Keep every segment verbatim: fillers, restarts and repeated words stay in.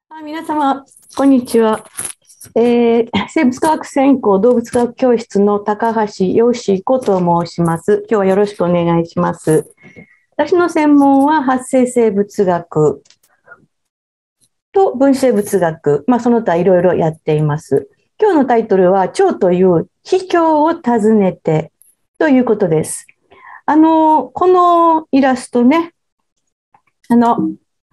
あ、皆様、こんにちは。えー生物科学専攻動物学教室の高橋よし子と申します。今日はよろしくお願いします。私の専門は発生生物学と分子生物学、まあ、その他いろいろやっています。今日のタイトルは、蝶という秘境を訪ねてということです。あの、このイラストね、あの、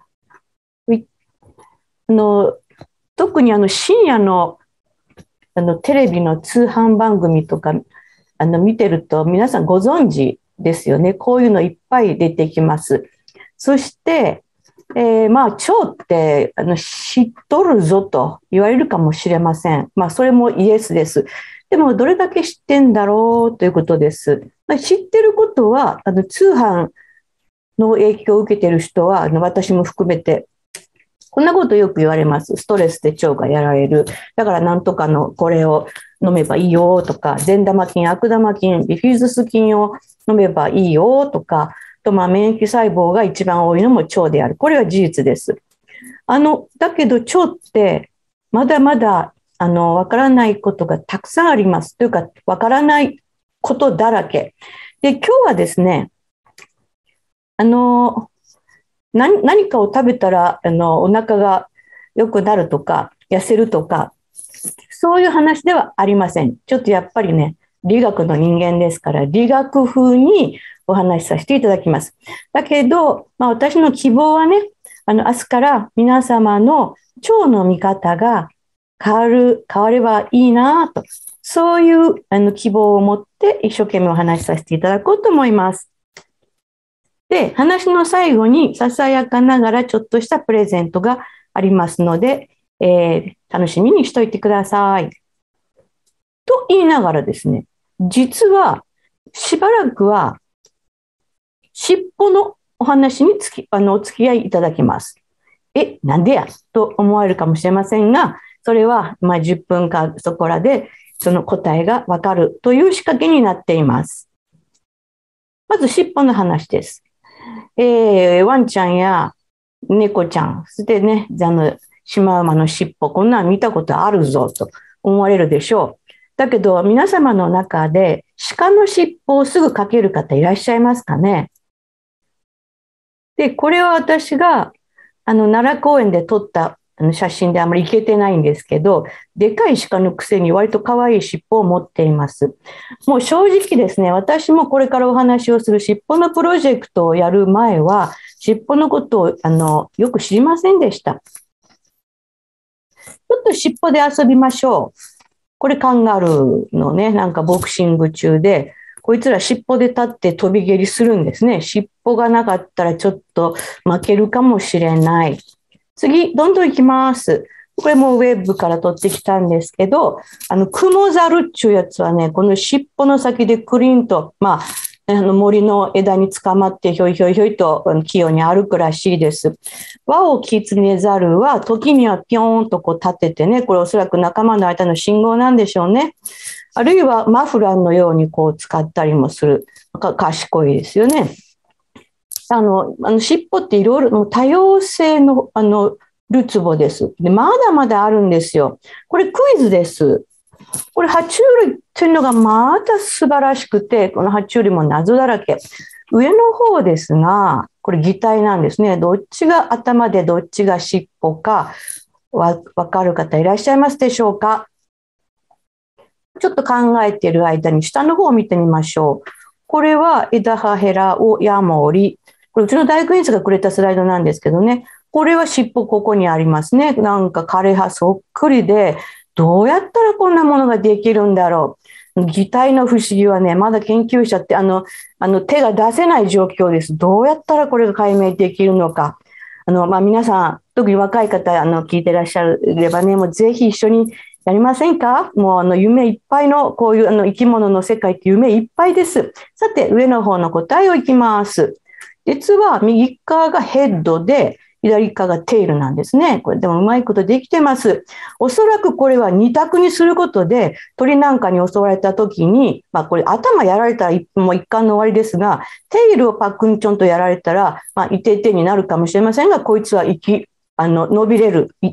あの特にあの深夜のあのテレビの通販番組とかあの見てると皆さんご存知ですよね。こういうのいっぱい出てきます。そして、えー、まあ蝶ってあの知っとるぞと言われるかもしれません。まあそれもイエスです。でもどれだけ知ってんだろうということです。まあ、知ってることはあの通販の影響を受けている人はあの私も含めてこんなことよく言われます。ストレスで腸がやられる。だからなんとかのこれを飲めばいいよとか、善玉菌、悪玉菌、ビフューズス菌を飲めばいいよとか、とまあ免疫細胞が一番多いのも腸である。これは事実です。あの、だけど腸ってまだまだあのわからないことがたくさんあります。というか、わからないことだらけ。で、今日はですね、あの、何, 何かを食べたらあのお腹が良くなるとか痩せるとかそういう話ではありません。ちょっとやっぱりね理学の人間ですから理学風にお話しさせていただきます。だけど、まあ、私の希望はねあの明日から皆様の腸の見方が変わる変わればいいなとそういうあの希望を持って一生懸命お話しさせていただこうと思います。で、話の最後にささやかながらちょっとしたプレゼントがありますので、えー、楽しみにしといてください。と言いながらですね、実はしばらくは尻尾のお話につきあのお付き合いいただきます。え、なんでやと思われるかもしれませんが、それはまあじゅっぷんかんそこらでその答えがわかるという仕掛けになっています。まず尻尾の話です。えー、ワンちゃんや猫ちゃん、そしてね、あの、シマウマの尻尾、こんなん見たことあるぞと思われるでしょう。だけど、皆様の中で鹿の尻尾をすぐ描ける方いらっしゃいますかね。で、これは私が、あの、奈良公園で撮ったあの写真であまりいけてないんですけど、でかい鹿のくせに割と可愛い尻尾を持っています。もう正直ですね、私もこれからお話をする尻尾のプロジェクトをやる前は、尻尾のことをあのよく知りませんでした。ちょっと尻尾で遊びましょう。これカンガルーのね、なんかボクシング中で、こいつら尻尾で立って飛び蹴りするんですね。尻尾がなかったらちょっと負けるかもしれない。次、どんどん行きます。これもウェブから取ってきたんですけど、あの、クモザルっていうやつはね、この尻尾の先でクリンと、まあ、あの森の枝に捕まってひょいひょいひょいと器用に歩くらしいです。ワオキツネザルは時にはピョーンとこう立ててね、これおそらく仲間の間の信号なんでしょうね。あるいはマフラーのようにこう使ったりもする。か賢いですよね。あの、あの尻尾っていろいろ多様性のあのるつぼです。で、まだまだあるんですよ。これクイズです。これ爬虫類っていうのがまた素晴らしくて、この爬虫類も謎だらけ。上の方ですが、これ擬態なんですね。どっちが頭でどっちが尻尾かわかる方いらっしゃいますでしょうか。ちょっと考えている間に下の方を見てみましょう。これはエダハヘラオヤモリ。これうちの大学院生がくれたスライドなんですけどね。これは尻尾ここにありますね。なんか枯葉そっくりで、どうやったらこんなものができるんだろう。擬態の不思議はね、まだ研究者ってあの、あの手が出せない状況です。どうやったらこれが解明できるのか。あの、まあ、皆さん、特に若い方、あの、聞いてらっしゃればね、もうぜひ一緒にやりませんか。もうあの夢いっぱいのこういうあの生き物の世界って夢いっぱいです。さて上の方の答えをいきます。実は右側がヘッドで左側がテールなんですね。これでもうまいことできてます。おそらくこれは二択にすることで鳥なんかに襲われた時に、まあこれ頭やられたらもう一貫の終わりですが、テールをパックンチョンとやられたら、まあ、いていてになるかもしれませんが、こいつは生きあの伸びれる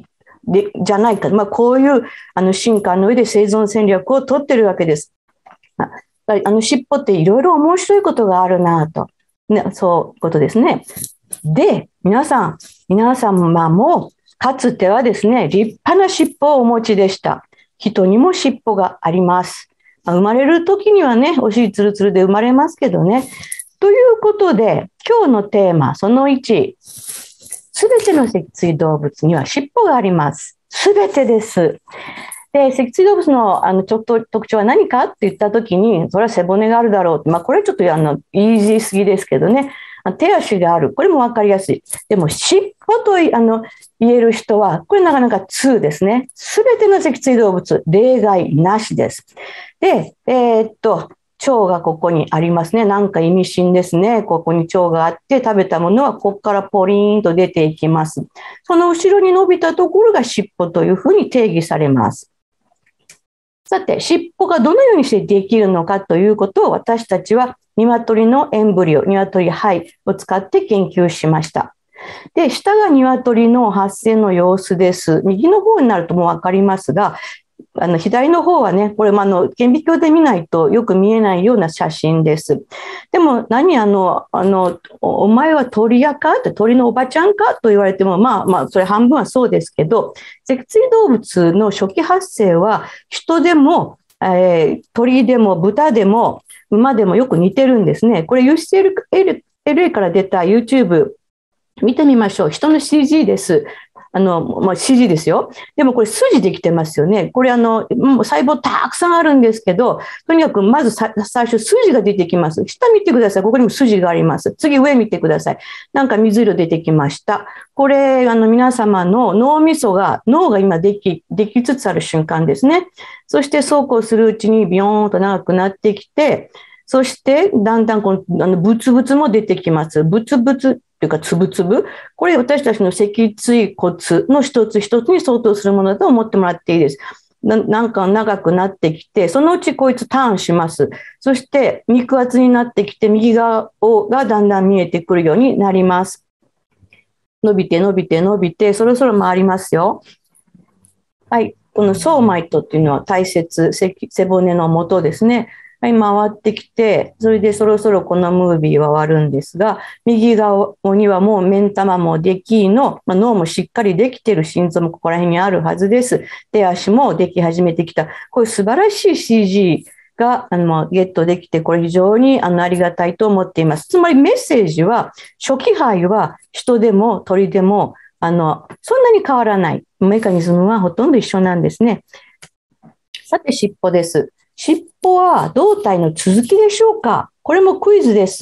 でじゃないか、まあ、こういうあの進化の上で生存戦略を取ってるわけです。ああの尻尾っていろいろ面白いことがあるなと、ね、そういうことですね。で、皆さん、皆様もかつてはですね、立派な尻尾をお持ちでした。人にも尻尾があります。まあ、生まれる時にはね、お尻ツルツルで生まれますけどね。ということで、今日のテーマ、そのいち、すべての脊椎動物には尻尾があります。すべてです。で、脊椎動物のあのちょっと特徴は何かって言ったときに、それは背骨があるだろう。まあ、これちょっとあのイージーすぎですけどね。手足がある。これも分かりやすい。でも、尻尾とあの言える人は、これなかなかにですね。すべての脊椎動物、例外なしです。で、えー、っと、腸がここにありますね。なんか意味深ですね。ここに腸があって、食べたものはここからポリーンと出ていきます。その後ろに伸びたところが尻尾というふうに定義されます。さて、尻尾がどのようにしてできるのかということを私たちは鶏のエンブリオ、鶏胚を使って研究しました。で、下が鶏の発生の様子です。右の方になるともう分かりますが、あの左の方はね、これもあの顕微鏡で見ないとよく見えないような写真です。でも何あの、あの、お前は鳥屋かって鳥のおばちゃんかと言われても、まあまあ、それ半分はそうですけど、脊椎動物の初期発生は人でも、えー、鳥でも豚でも馬でもよく似てるんですね。これ ユーシーエルエー から出た YouTube 見てみましょう。人の シージー です。あの、まあ、シージー ですよ。でもこれ筋できてますよね。これあの、もう細胞たくさんあるんですけど、とにかくまず最初筋が出てきます。下見てください。ここにも筋があります。次上見てください。なんか水色出てきました。これ、あの、皆様の脳みそが、脳が今でき、できつつある瞬間ですね。そしてそうこうするうちにビヨーンと長くなってきて、そしてだんだんこの、あの、ブツブツも出てきます。ブツブツというか、つぶつぶ。これ、私たちの脊椎骨の一つ一つに相当するものだと思ってもらっていいです。な, なんか長くなってきて、そのうちこいつターンします。そして、肉厚になってきて、右側がだんだん見えてくるようになります。伸びて、伸びて、伸びて、そろそろ回りますよ。はい。このソーマイトっていうのは大切、背骨の元ですね。はい、回ってきて、それでそろそろこのムービーは終わるんですが、右側にはもう目ん玉もできの、まあ、脳もしっかりできてる、心臓もここら辺にあるはずです。手足もでき始めてきた。こういう素晴らしい シージー があのゲットできて、これ非常にあのありがたいと思っています。つまりメッセージは、初期胚は人でも鳥でもあのそんなに変わらない。メカニズムはほとんど一緒なんですね。さて、尻尾です。尻尾は胴体の続きでしょうか？これもクイズです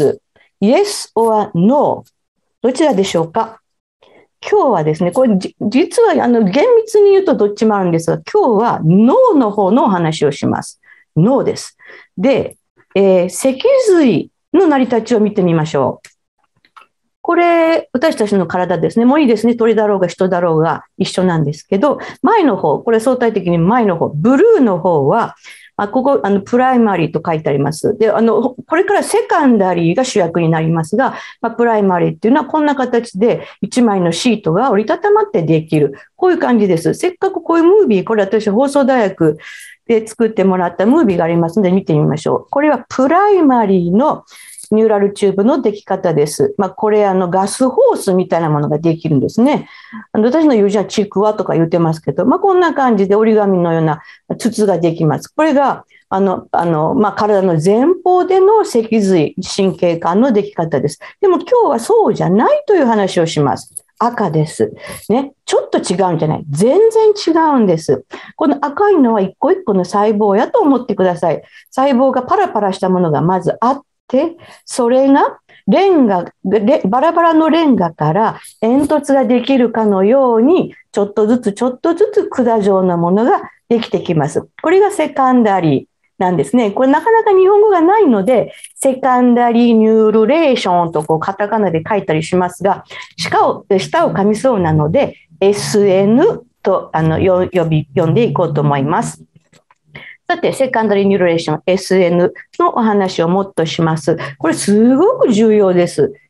。Yes or No。どちらでしょうか？今日はですね、これ実はあの厳密に言うとどっちもあるんですが、今日は No の方のお話をします。No です。で、えー、脊髄の成り立ちを見てみましょう。これ、私たちの体ですね。もういいですね。鳥だろうが人だろうが一緒なんですけど、前の方、これ相対的に前の方、ブルーの方は、あここ、あの、プライマリーと書いてあります。で、あの、これからセカンダリーが主役になりますが、まあ、プライマリーっていうのはこんな形で一枚のシートが折りたたまってできる。こういう感じです。せっかくこういうムービー、これ私放送大学で作ってもらったムービーがありますので見てみましょう。これはプライマリーのニューラルチューブのでき方です。まあ、これあのガスホースみたいなものができるんですね。あの私の友人はちくわとか言ってますけど、まあ、こんな感じで折り紙のような筒ができます。これがあのあの、まあ、体の前方での脊髄神経管のでき方です。でも今日はそうじゃないという話をします。赤です。ね。ちょっと違うんじゃない。全然違うんです。この赤いのは一個一個の細胞やと思ってください。細胞がパラパラしたものがまずあって、で、それがレンガ、バラバラのレンガから煙突ができるかのように、ちょっとずつちょっとずつ管状なものができてきます。これがセカンダリーなんですね。これなかなか日本語がないので、セカンダリーニュールレーションとこうカタカナで書いたりしますが、下を、下を噛みそうなので、エスエヌ とあの呼び、呼んでいこうと思います。さて、セカンダリーニューレーション エスエヌ のお話をもっとします。これすごく重要です。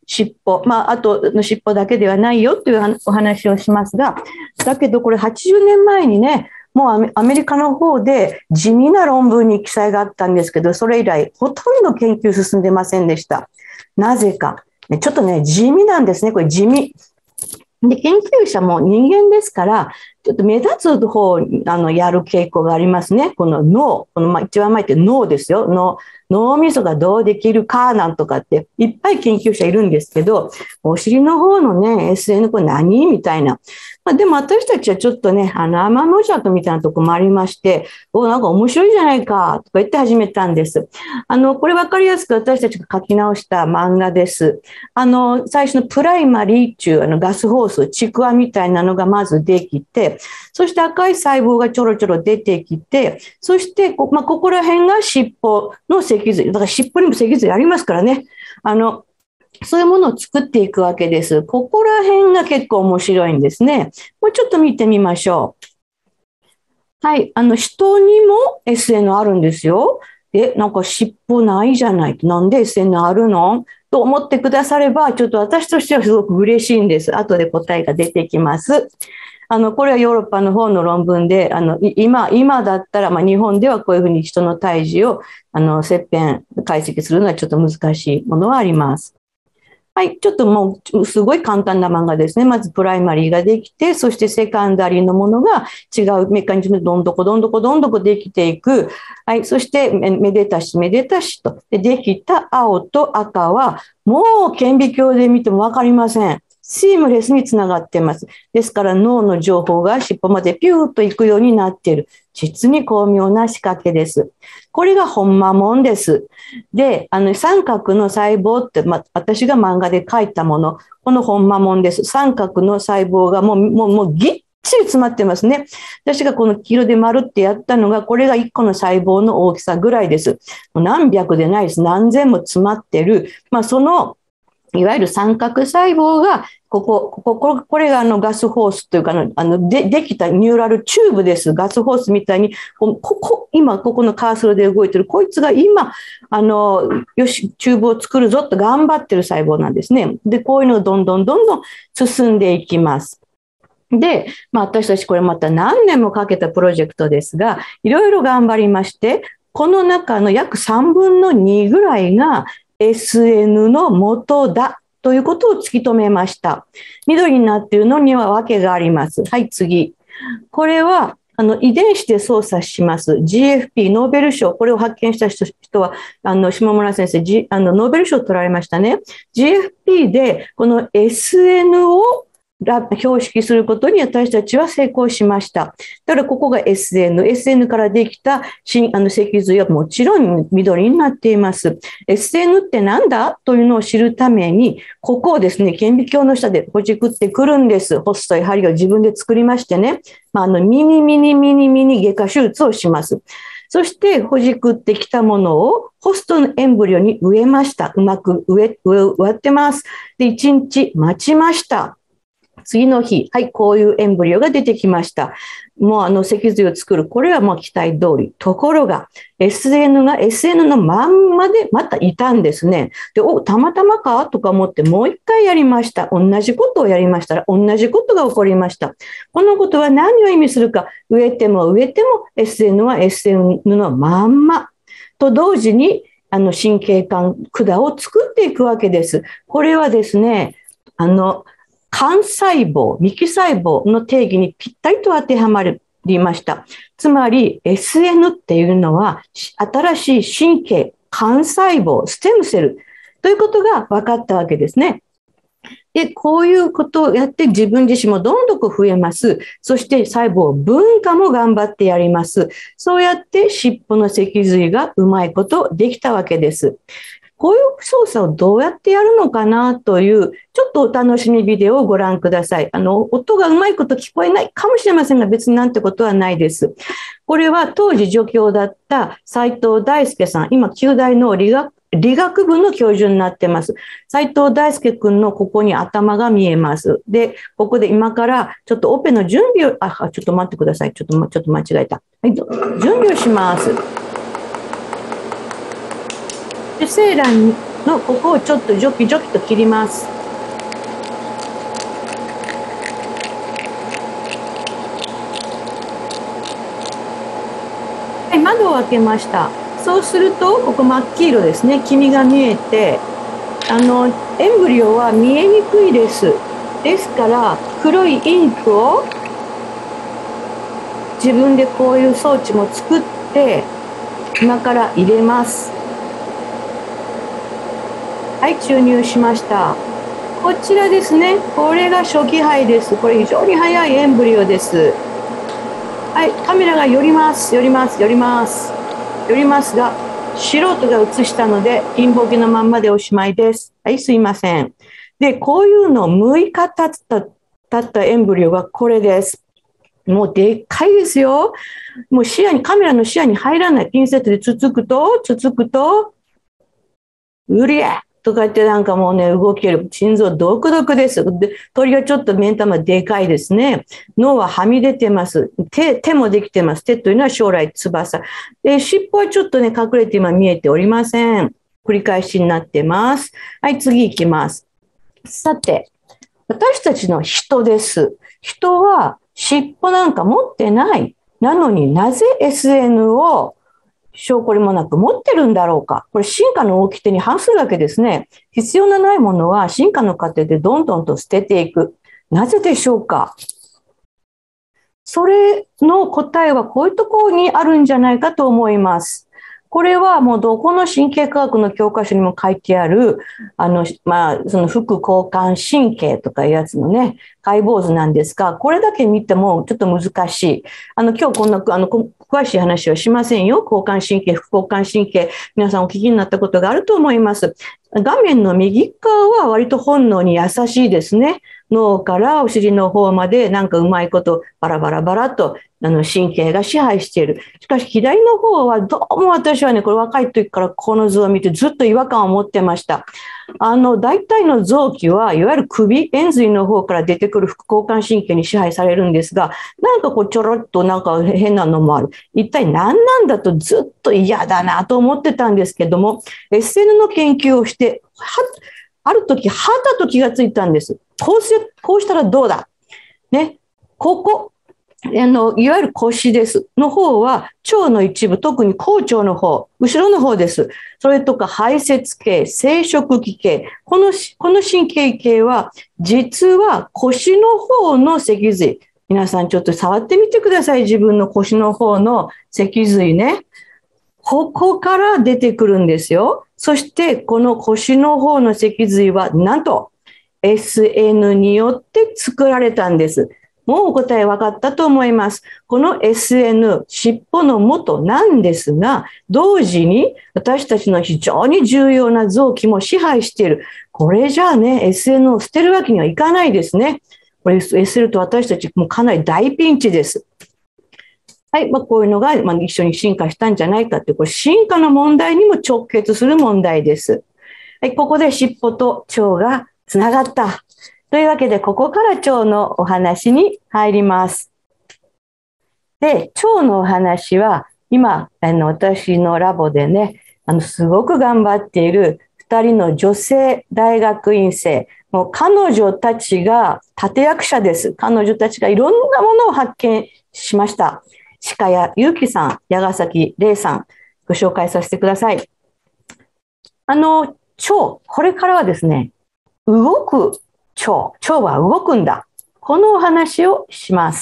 尻尾、まあ、あとの尻尾だけではないよというお話をしますが、だけどこれはちじゅうねんまえにね、もうアメリカの方で地味な論文に記載があったんですけど、それ以来ほとんど研究進んでませんでした。なぜか。ちょっとね、地味なんですね。これ地味。で、研究者も人間ですから、ちょっと目立つ方をあのやる傾向がありますね。この脳、このまあ一番前って脳ですよ。脳、脳みそがどうできるかなんとかっていっぱい研究者いるんですけど、お尻の方のね、エスエヌ これ何みたいな。まあ、でも私たちはちょっとね、あの、アマノジャトみたいなとこもありまして、お、なんか面白いじゃないか、とか言って始めたんです。あの、これ分かりやすく私たちが書き直した漫画です。あの、最初のプライマリー中、あの、ガスホース、ちくわみたいなのがまずできて、そして赤い細胞がちょろちょろ出てきて、そしてこ、まあ、ここら辺が尻尾の脊髄。だから尻尾にも脊髄ありますからね。あの、そういうものを作っていくわけです。ここら辺が結構面白いんですね。もうちょっと見てみましょう。はい。あの、人にも エスエヌ あるんですよ。え、なんか尻尾ないじゃない。なんで エスエヌ あるのと思ってくだされば、ちょっと私としてはすごく嬉しいんです。後で答えが出てきます。あの、これはヨーロッパの方の論文で、あの、今、今だったら、まあ、日本ではこういうふうに人の胎児を、あの、切片解析するのはちょっと難しいものはあります。はい、ちょっともうすごい簡単な漫画ですね。まずプライマリーができて、そしてセカンダリーのものが違うメカニズムでどんどこどんどこどんどこできていく。はい、そしてめでたしめでたしと。で、できた青と赤はもう顕微鏡で見てもわかりません。シームレスにつながっています。ですから脳の情報が尻尾までピューッと行くようになっている。実に巧妙な仕掛けです。これがほんまもんです。で、あの三角の細胞って、まあ、私が漫画で書いたもの、このほんまもんです。三角の細胞がもう、もう、もうぎっちり詰まってますね。私がこの黄色で丸ってやったのが、これがいっこの細胞の大きさぐらいです。もう何百でないです。何千も詰まってる。まあ、その、いわゆる三角細胞が、ここ、ここ、これがあのガスホースというか、あの、で、できたニューラルチューブです。ガスホースみたいに、ここ、今、ここのカーソルで動いてる、こいつが今、あの、よし、チューブを作るぞと頑張ってる細胞なんですね。で、こういうのがどんどんどんどん進んでいきます。で、まあ、私たちこれまた何年もかけたプロジェクトですが、いろいろ頑張りまして、この中の約さんぶんのにぐらいが、エスエヌ の元だということを突き止めました。緑になっているのには訳があります。はい、次。これは、あの、遺伝子で操作します。ジーエフピー、ノーベル賞。これを発見した人は、あの、下村先生、G、あの、ノーベル賞を取られましたね。ジーエフピー で、この エスエヌ を標識することに私たちは成功しました。だからここが エスエヌ、エスエヌ からできた新あの脊髄はもちろん緑になっています。エスエヌ ってなんだというのを知るために、ここをですね、顕微鏡の下でほじくってくるんです。細い針を自分で作りましてね、まあ、あのミニミニミニミニ外科手術をします。そしてほじくってきたものをホストのエンブリオに植えました。うまく植え、植え、植えてます。で、いちにち待ちました。次の日、はい、こういうエンブリオが出てきました。もうあの脊髄を作る。これはもう期待通り。ところが、エスエヌ が エスエヌ のまんまでまたいたんですね。で、お、たまたまかとか思ってもう一回やりました。同じことをやりましたら、同じことが起こりました。このことは何を意味するか。植えても植えても エスエヌ は エスエヌ のまんま。と同時に、あの神経管管を作っていくわけです。これはですね、あの、幹細胞、幹細胞の定義にぴったりと当てはまりました。つまり エスエヌ っていうのは新しい神経、幹細胞、ステムセルということが分かったわけですね。で、こういうことをやって自分自身もどんどん増えます。そして細胞分化も頑張ってやります。そうやって尻尾の脊髄がうまいことできたわけです。こういう操作をどうやってやるのかなという、ちょっとお楽しみビデオをご覧ください。あの、音がうまいこと聞こえないかもしれませんが、別になんてことはないです。これは当時助教だった斉藤大輔さん、今、旧大の理学、理学部の教授になってます。斉藤大輔君のここに頭が見えます。で、ここで今からちょっとオペの準備を、あ、ちょっと待ってください。ちょっと、ちょっと間違えた。はい、準備をします。受精卵のここをちょっとジョキジョキと切ります。はい、窓を開けました。そうするとここ真っ黄色ですね。黄身が見えて、あのエンブリオは見えにくいです。ですから黒いインクを自分でこういう装置も作って今から入れます。はい、注入しました。こちらですね。これが初期胚です。これ非常に早いエンブリオです。はい、カメラが寄ります、寄ります、寄ります。寄りますが、素人が映したので、ピンボケのまんまでおしまいです。はい、すいません。で、こういうのむいか経った、経ったエンブリオがこれです。もうでっかいですよ。もう視野に、カメラの視野に入らない。ピンセットでつつくと、つつくと、うりゃとか言ってなんかもうね、動ける。心臓ドクドクです。で、鳥はちょっと目ん玉でかいですね。脳ははみ出てます。手、手もできてます。手というのは将来翼。で、尻尾はちょっとね、隠れて今見えておりません。繰り返しになってます。はい、次行きます。さて、私たちの人です。人は尻尾なんか持ってない。なのになぜ エスエヌ を証拠りもなく持ってるんだろうか。これ進化の掟に反するわけですね。必要のないものは進化の過程でどんどんと捨てていく。なぜでしょうか。それの答えはこういうところにあるんじゃないかと思います。これはもうどこの神経科学の教科書にも書いてある、あの、まあ、その副交感神経とかいうやつのね、解剖図なんですが、これだけ見てもちょっと難しい。あの、今日こんな、あの、詳しい話はしませんよ。交感神経、副交感神経、皆さんお聞きになったことがあると思います。画面の右側は割と本能に優しいですね。脳からお尻の方までなんかうまいことバラバラバラとあの神経が支配している。しかし左の方はどうも私はね、これ若い時からこの図を見てずっと違和感を持ってました。あの大体の臓器はいわゆる首、延髄の方から出てくる副交感神経に支配されるんですが、なんかこうちょろっとなんか変なのもある。一体何なんだとずっと嫌だなと思ってたんですけども、エスエヌ の研究をして、ある時、はたと気がついたんです。こうし、こうしたらどうだ。ね。ここ、あの、いわゆる腰です。の方は、腸の一部、特に後腸の方、後ろの方です。それとか排泄系、生殖器系。この、この神経系は、実は腰の方の脊髄。皆さんちょっと触ってみてください。自分の腰の方の脊髄ね。ここから出てくるんですよ。そして、この腰の方の脊髄は、なんと、エスエヌ によって作られたんです。もうお答え分かったと思います。この エスエヌ、尻尾の元なんですが、同時に私たちの非常に重要な臓器も支配している。これじゃあね、エスエヌ を捨てるわけにはいかないですね。これ エスエヌ と私たちもかなり大ピンチです。はい、まあ、こういうのが、まあ、一緒に進化したんじゃないかって、これ進化の問題にも直結する問題です。はい、ここで尻尾と腸がつながった。というわけで、ここから腸のお話に入ります。で、腸のお話は、今、あの、私のラボでね、あの、すごく頑張っている二人の女性大学院生、もう彼女たちが立役者です。彼女たちがいろんなものを発見しました。鹿谷祐樹さん、矢ヶ崎玲さん、ご紹介させてください。あの、腸、これからはですね、動く腸、腸は動くんだ。このお話をします。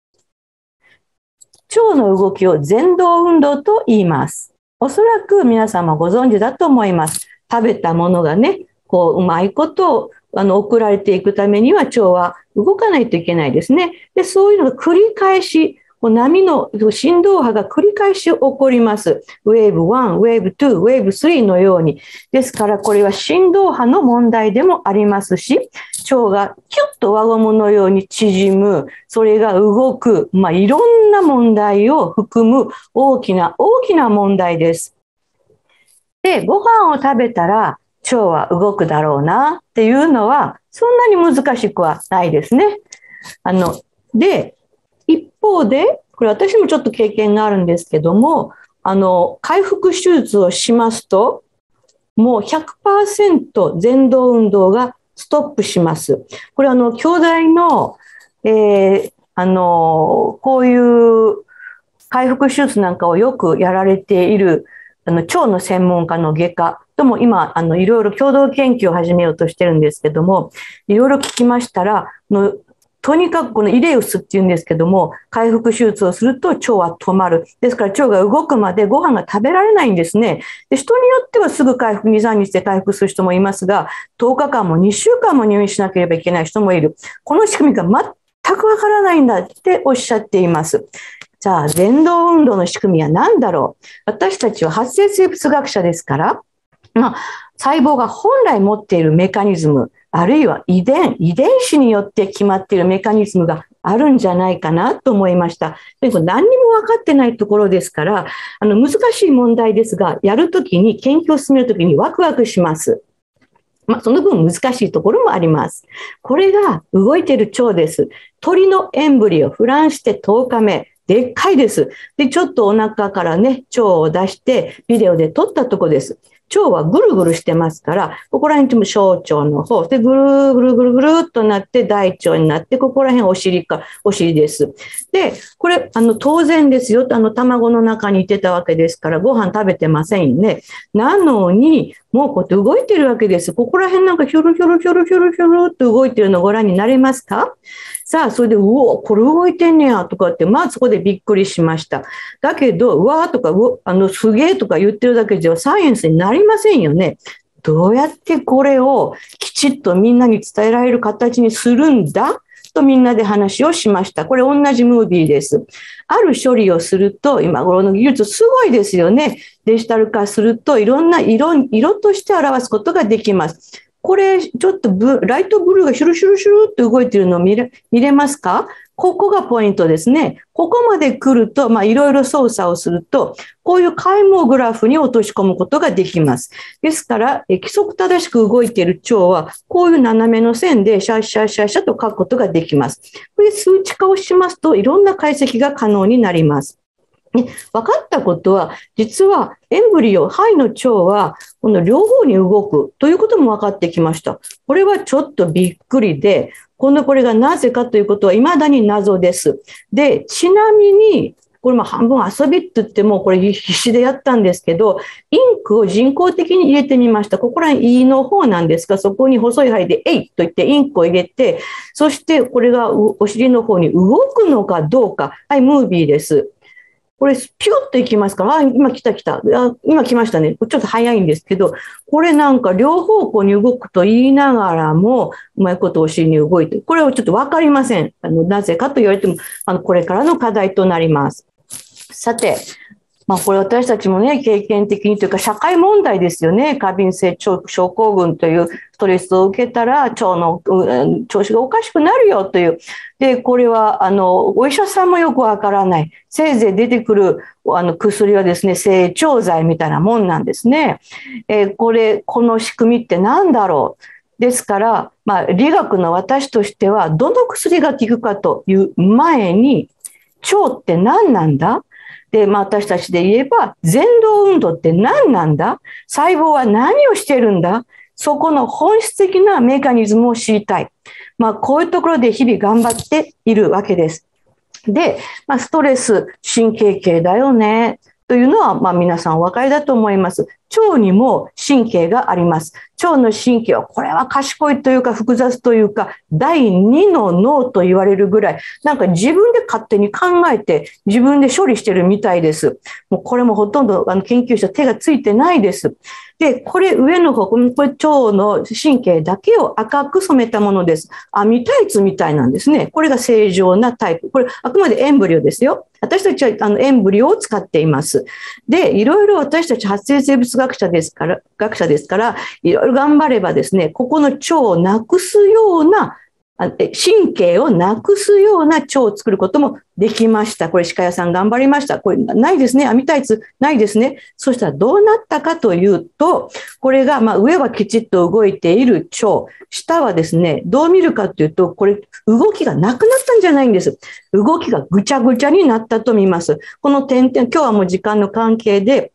腸の動きを前動運動と言います。おそらく皆様ご存知だと思います。食べたものがね、こう、うまいことをあの送られていくためには腸は動かないといけないですね。で、そういうのが繰り返し、波の振動波が繰り返し起こります。ウェーブワン、ウェーブツー、ウェーブスリーのように。ですからこれは振動波の問題でもありますし、腸がキュッと輪ゴムのように縮む、それが動く、まあ、いろんな問題を含む大きな大きな問題です。で、ご飯を食べたら腸は動くだろうなっていうのはそんなに難しくはないですね。あの、で、一方で、これ私もちょっと経験があるんですけども、あの、開腹手術をしますと、 もう ひゃくパーセント 前動運動がストップします。これあの兄弟の、えー、あのこういう回復手術なんかをよくやられているあの腸の専門家の外科とも今あのいろいろ共同研究を始めようとしてるんですけども、いろいろ聞きましたらのとにかくこのイレウスっていうんですけども、回復手術をすると腸は止まる。ですから腸が動くまでご飯が食べられないんですね。で、人によってはすぐ回復、に、さんにちで回復する人もいますが、とおかかんもにしゅうかんも入院しなければいけない人もいる。この仕組みが全くわからないんだっておっしゃっています。じゃあ、前動運動の仕組みは何だろう。私たちは発生生物学者ですから、まあ、細胞が本来持っているメカニズム、あるいは遺伝、遺伝子によって決まっているメカニズムがあるんじゃないかなと思いました。でこれ何にも分かってないところですから、あの難しい問題ですが、やるときに、研究を進めるときにワクワクします。まあ、その分難しいところもあります。これが動いている腸です。鳥のエンブリオ、フランスでとおかめ。でっかいです。で、ちょっとお腹からね、腸を出してビデオで撮ったとこです。腸はぐるぐるしてますから、ここら辺も小腸の方でぐるぐるぐるぐるっとなって大腸になって、ここら辺お尻か、お尻です。で、これ、あの、当然ですよ。あの、卵の中にいてたわけですから、ご飯食べてませんよね。なのに、もうこうやって動いてるわけです。ここら辺なんかひょろひょろひょろひょろひょろっと動いてるのをご覧になれますか？さあ、それで、うお、これ動いてんねや、とかって、まあそこでびっくりしました。だけど、うわーとか、うあの、すげーとか言ってるだけじゃサイエンスになりませんよね。どうやってこれをきちっとみんなに伝えられる形にするんだとみんなで話をしました。これ同じムービーです。ある処理をすると、今頃の技術すごいですよね。デジタル化すると、いろんな色、色として表すことができます。これ、ちょっとブライトブルーがシュルシュルシュルっと動いているのを見れ、見れますか？ここがポイントですね。ここまで来ると、まあ、いろいろ操作をすると、こういう解剖グラフに落とし込むことができます。ですから、規則正しく動いている腸は、こういう斜めの線でシャッシャッシャッシャッと書くことができます。これ数値化をしますと、いろんな解析が可能になります。ね、分かったことは、実はエンブリオ、胚の腸は、この両方に動くということも分かってきました。これはちょっとびっくりで、このこれがなぜかということは未だに謎です。で、ちなみに、これも半分遊びって言っても、これ必死でやったんですけど、インクを人工的に入れてみました。ここら辺 E の方なんですが、そこに細い針でえいと言ってインクを入れて、そしてこれがお尻の方に動くのかどうか。はい、ムービーです。これ、ピュッといきますから、あ、今来た来た。あ、今来ましたね。ちょっと早いんですけど、これなんか両方向に動くと言いながらも、うまいことお尻に動いて、これはちょっとわかりません。あの、なぜかと言われても、あの、これからの課題となります。さて、まあ、これ私たちもね、経験的にというか社会問題ですよね。過敏性腸症候群というストレスを受けたら腸の調子がおかしくなるよという。で、これは、あの、お医者さんもよくわからない。せいぜい出てくるあの薬はですね、整腸剤みたいなもんなんですね。えー、これ、この仕組みって何だろう。ですから、まあ、理学の私としては、どの薬が効くかという前に、腸って何なんだ？で、まあ、私たちで言えば、前動運動って何なんだ？細胞は何をしてるんだ？そこの本質的なメカニズムを知りたい。まあ、こういうところで日々頑張っているわけです。で、まあ、ストレス、神経系だよね。というのは、まあ、皆さんお分かりだと思います。腸にも神経があります。腸の神経は、これは賢いというか複雑というか、第二の脳と言われるぐらい、なんか自分で勝手に考えて、自分で処理してるみたいです。もうこれもほとんどあの研究者手がついてないです。で、これ上の方、これ腸の神経だけを赤く染めたものです。網タイツみたいなんですね。これが正常なタイプ。これあくまでエンブリオですよ。私たちはあのエンブリオを使っています。で、いろいろ私たち発生生物学者ですから、学者ですから、いろいろ頑張ればですね、ここの腸をなくすような神経をなくすような腸を作ることもできました。これ、歯科屋さん頑張りました。これ、ないですね。網タイツ、ないですね。そしたらどうなったかというと、これが、まあ、上はきちっと動いている腸、下はですね、どう見るかというと、これ、動きがなくなったんじゃないんです。動きがぐちゃぐちゃになったと見ます。この点々、今日はもう時間の関係で、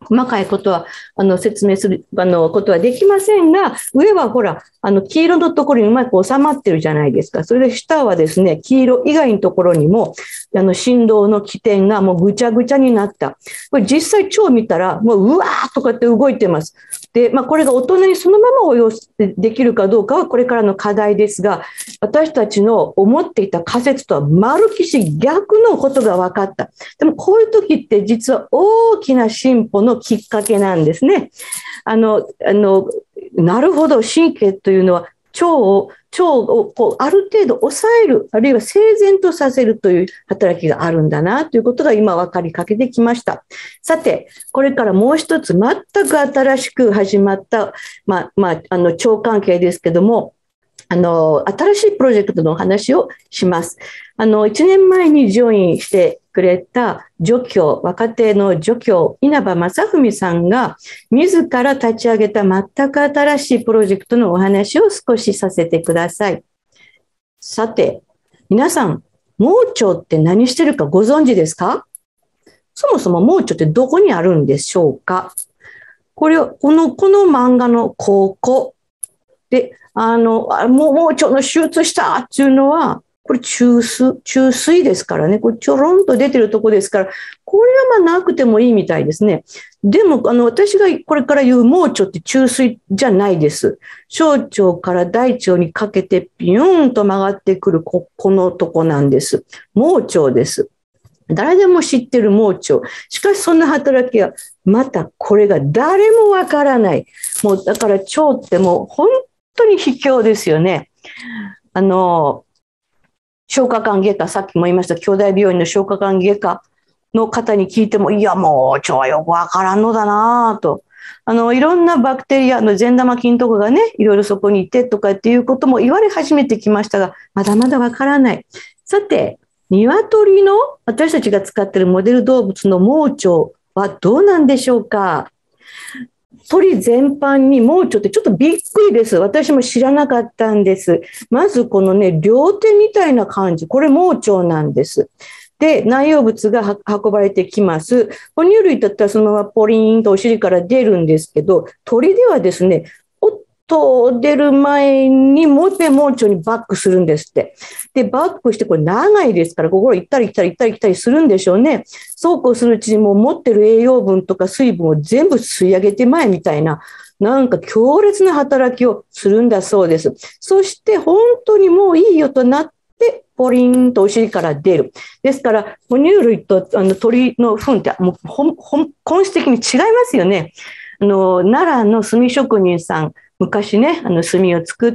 細かいことはあの説明するあのことはできませんが、上はほら、あの黄色のところにうまく収まってるじゃないですか。それで下はですね、黄色以外のところにも、あの振動の起点がもうぐちゃぐちゃになった。これ実際腸見たら、もううわーとかって動いてます。で、まあ、これが大人にそのまま応用できるかどうかはこれからの課題ですが、私たちの思っていた仮説とはまるきし逆のことが分かった。でもこういう時って実は大きな進歩のきっかけなんですね。あの、あの、なるほど、神経というのは腸を、腸をこうある程度抑える、あるいは整然とさせるという働きがあるんだなということが今分かりかけてきました。さて、これからもう一つ全く新しく始まった、まあ、まあ、あの腸関係ですけども、あの新しいプロジェクトのお話をします。あのいちねんまえにジョインしてくれた助教、若手の助教、稲葉正文さんが自ら立ち上げた全く新しいプロジェクトのお話を少しさせてください。さて、皆さん、盲腸って何してるかご存知ですか？そもそも盲腸ってどこにあるんでしょうか？これを、この、この漫画のここで、あの、もう盲腸の手術したっていうのは、これ中枢、中水ですからね、これちょろんと出てるとこですから、これはまあなくてもいいみたいですね。でも、あの、私がこれから言う盲腸って中水じゃないです。小腸から大腸にかけてピヨーンと曲がってくるこ、このとこなんです。盲腸です。誰でも知ってる盲腸。しかしそんな働きは、またこれが誰もわからない。もうだから腸ってもう本当に卑怯ですよね。あの、消化管外科、さっきも言いました、兄弟病院の消化管外科の方に聞いても、いやもう腸はよくわからんのだなぁと。あの、いろんなバクテリアの善玉菌とかがね、いろいろそこにいてとかっていうことも言われ始めてきましたが、まだまだわからない。さて、鶏の私たちが使っているモデル動物の盲腸はどうなんでしょうか？鳥全般に盲腸ってちょっとびっくりです。私も知らなかったんです。まずこのね、両手みたいな感じ。これ盲腸なんです。で、内容物が運ばれてきます。哺乳類だったらそのままポリーンとお尻から出るんですけど、鳥ではですね、おっと出る前にもう一遍盲腸にバックするんですって。で、バックしてこれ長いですから、ここ行ったり来たり行ったり来たりするんでしょうね。そうこうするうちにもう持ってる栄養分とか水分を全部吸い上げて前みたいな、なんか強烈な働きをするんだそうです。そして本当にもういいよとなって、ポリンとお尻から出る。ですから、哺乳類とあの鳥の糞ってもう本本質的に違いますよね。あの奈良の炭職人さん、昔ね、あの炭を作って、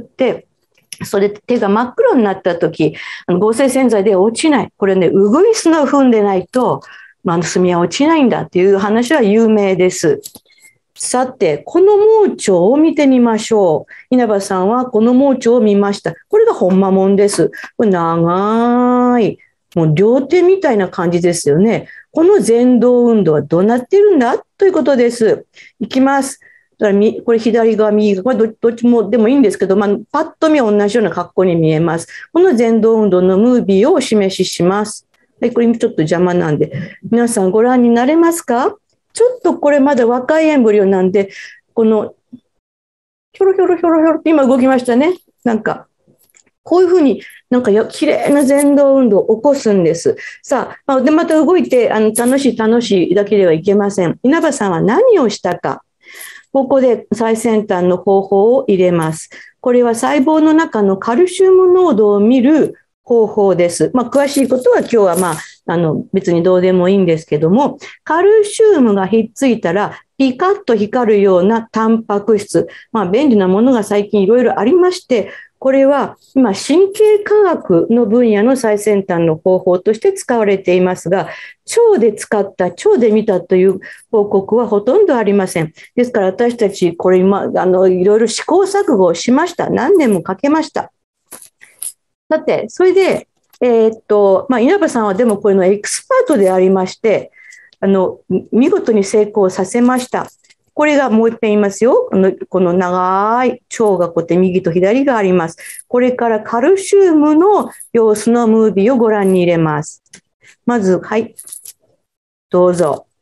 それで手が真っ黒になった時、あの合成洗剤で落ちない。これね、ウグイスの糞でないと、まあ、あの炭は落ちないんだっていう話は有名です。さて、この盲腸を見てみましょう。稲葉さんはこの盲腸を見ました。これがほんまもんです。これ長い。もう両手みたいな感じですよね。この前動運動はどうなってるんだということです。いきます。だからみこれ左側、右側、これどっちもでもいいんですけど、まあ、パッと見同じような格好に見えます。この前動運動のムービーをお示しします。はい、これちょっと邪魔なんで、皆さんご覧になれますか？ちょっとこれまだ若いエンブリオなんで、この、ひょろひょろひょろひょろって今動きましたね。なんか、こういうふうになんか綺麗な前動運動を起こすんです。さあ、で、また動いて、あの、楽しい楽しいだけではいけません。稲葉さんは何をしたか。ここで最先端の方法を入れます。これは細胞の中のカルシウム濃度を見る方法です。まあ、詳しいことは今日はまあ、あの、別にどうでもいいんですけども、カルシウムがひっついたら、ピカッと光るようなタンパク質。まあ、便利なものが最近いろいろありまして、これは今、神経科学の分野の最先端の方法として使われていますが、腸で使った、腸で見たという報告はほとんどありません。ですから私たち、これ今、あの、いろいろ試行錯誤をしました。何年もかけました。さて、それで、えーっと、まあ、稲葉さんはでもこれのエキスパートでありまして、あの、見事に成功させました。これがもう一遍言いますよ。この、この長い腸がこうやって右と左があります。これからカルシウムの様子のムービーをご覧に入れます。まず、はい。どうぞ。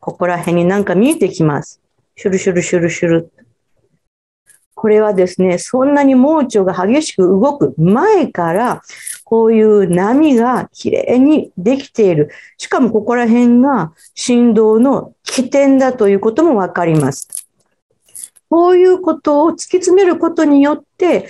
ここら辺になんか見えてきます。シュルシュルシュルシュル。これはですね、そんなに盲腸が激しく動く前から、こういう波がきれいにできている。しかもここら辺が振動の起点だということもわかります。こういうことを突き詰めることによって、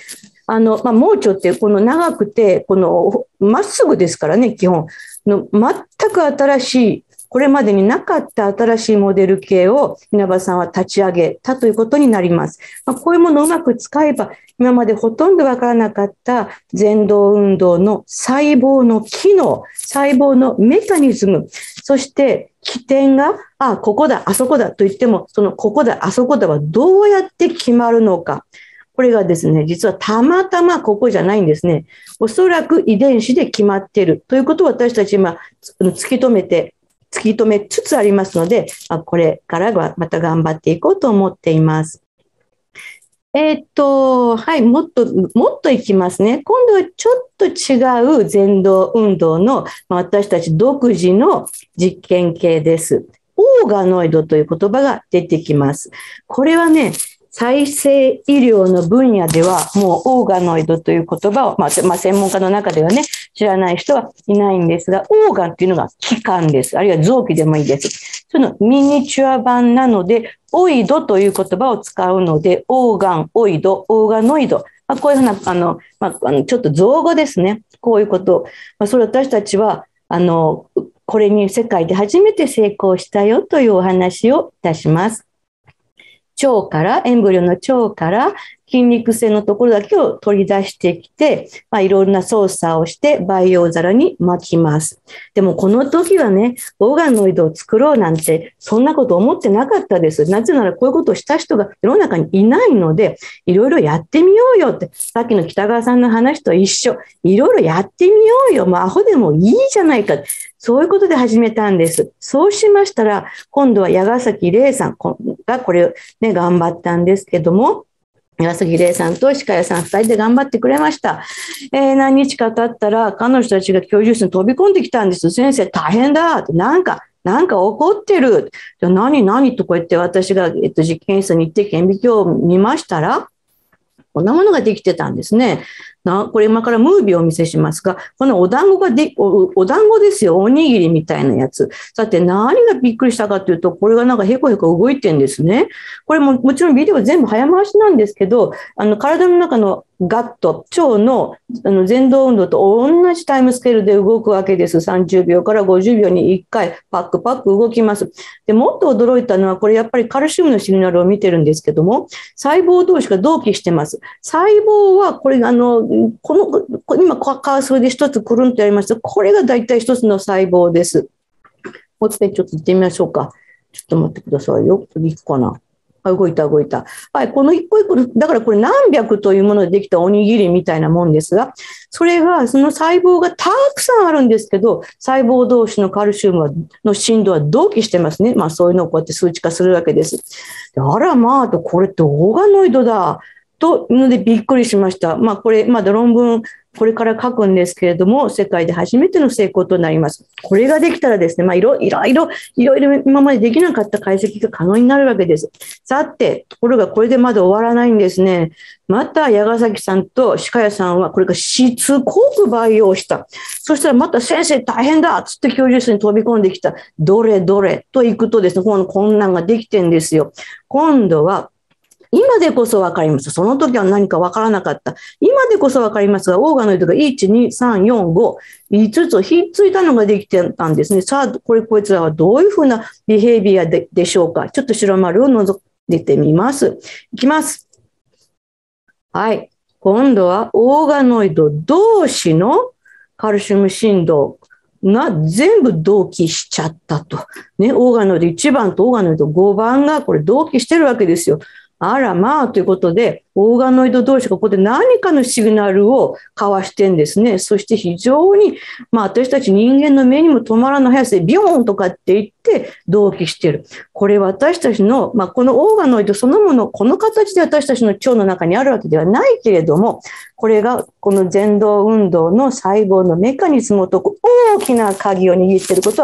あの、まあ、盲腸ってこの長くて、このまっすぐですからね、基本の全く新しい、これまでになかった新しいモデル系を稲葉さんは立ち上げたということになります。まあ、こういうものをうまく使えば、今までほとんどわからなかった前動運動の細胞の機能、細胞のメカニズム、そして起点が、あ、ここだ、あそこだと言っても、そのここだ、あそこだはどうやって決まるのか。これがですね、実はたまたまここじゃないんですね。おそらく遺伝子で決まっているということを私たち今突き止めて、突き止めつつありますので、これからはまた頑張っていこうと思っています。えーっと、はい、もっと、もっといきますね。今度はちょっと違う前動運動の私たち独自の実験系です。オーガノイドという言葉が出てきます。これはね、再生医療の分野ではもうオーガノイドという言葉を、まあ、まあ、専門家の中ではね、知らない人はいないんですが、オーガンっていうのが器官です。あるいは臓器でもいいです。そのミニチュア版なので、オイドという言葉を使うので、オーガン、オイド、オーガノイド。まあ、こういうふうな、あの、まあ、あのちょっと造語ですね。こういうこと。まあ、それ私たちは、あの、これに世界で初めて成功したよというお話をいたします。腸から、エンブリオの腸から筋肉性のところだけを取り出してきて、まあ、いろんな操作をして培養皿に巻きます。でもこの時はね、オーガノイドを作ろうなんて、そんなこと思ってなかったです。なぜならこういうことをした人が世の中にいないので、いろいろやってみようよって、さっきの北川さんの話と一緒、いろいろやってみようよ、もうアホでもいいじゃないか。そういうことで始めたんです。そうしましたら、今度は矢ヶ崎玲さんがこれをね、頑張ったんですけども、矢ヶ崎玲さんと鹿谷さんふたりで頑張ってくれました。えー、何日か経ったら、彼女たちが教授室に飛び込んできたんです。先生、大変だって、なんか、なんか怒ってる。何、何とこう言って私が、えっと、実験室に行って顕微鏡を見ましたら、こんなものができてたんですね。なこれ今からムービーをお見せしますが、このお団子がでお、お団子ですよ。おにぎりみたいなやつ。さて何がびっくりしたかというと、これがなんかへこへこ動いてんですね。これももちろんビデオ全部早回しなんですけど、あの体の中のガット、腸のあの前動運動と同じタイムスケールで動くわけです。さんじゅうびょうからごじゅうびょうにいっかいパックパック動きます。で、もっと驚いたのは、これやっぱりカルシウムのシグナルを見てるんですけども、細胞同士が同期してます。細胞はこれあのこの今カーソルで一つくるんとやりました。これが大体一つの細胞です。もう一回ちょっと行ってみましょうか。ちょっと待ってくださいよ。いくかな。あ、動いた動いた。はい、この一個一個、だからこれ何百というものでできたおにぎりみたいなもんですが、それがその細胞がたくさんあるんですけど、細胞同士のカルシウムの振動は同期してますね。まあそういうのをこうやって数値化するわけです。であらまあと、これってオーガノイドだ。というのでびっくりしました。まあこれ、まだ論文、これから書くんですけれども、世界で初めての成功となります。これができたらですね、まあいろいろ、いろいろいろ今までできなかった解析が可能になるわけです。さて、ところがこれでまだ終わらないんですね。また矢ヶ崎さんと鹿谷さんはこれがしつこく培養した。そしたらまた先生大変だっつって教授室に飛び込んできた。どれどれと行くとですね、このこんなんができてんですよ。今度は今でこそ分かります。その時は何か分からなかった。今でこそ分かりますが、オーガノイドがいち、に、さん、よん、ご、いつつひっついたのができてたんですね。さあ、これ、こいつらはどういうふうなビヘイビアで、でしょうか。ちょっと白丸を覗いてみます。いきます。はい。今度はオーガノイド同士のカルシウム振動が全部同期しちゃったと。ね、オーガノイドいちばんとオーガノイドごばんがこれ同期してるわけですよ。あらまあということで、オーガノイド同士がここで何かのシグナルを交わしてんですね。そして非常に、まあ私たち人間の目にも止まらない速さでビョーンとかって言って同期してる。これ私たちの、まあこのオーガノイドそのもの、この形で私たちの腸の中にあるわけではないけれども、これがこの前動運動の細胞のメカニズムを解く大きな鍵を握っていることは